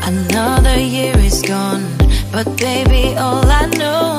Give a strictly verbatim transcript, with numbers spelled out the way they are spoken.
Another year is gone, but baby, all I know